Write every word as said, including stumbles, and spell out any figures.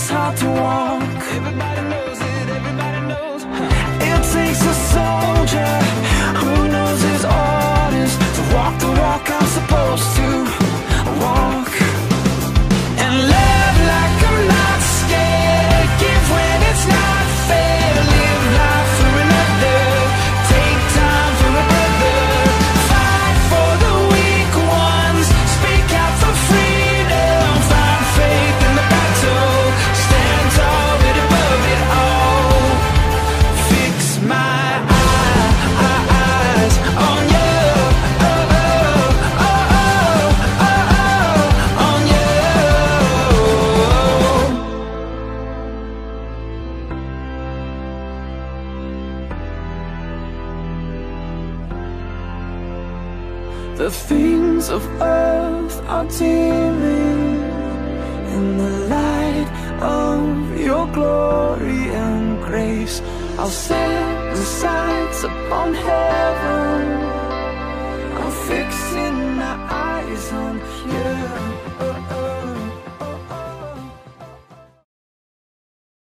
it's hard to walk. Everybody knows it, everybody knows. It takes a soldier who knows his orders to walk the walk I'm supposed to walk. And love like I'm not scared, give when it's not fair, live life for another, take time for a brother, fight for the weak ones, speak out for freedom, find faith in the battle, stand tall but above it all, fix my eyes on you, oh, oh, oh, oh, oh, oh, on you. The things of earth are dimming in the light of your glory and grace. I'll set my sights upon heaven.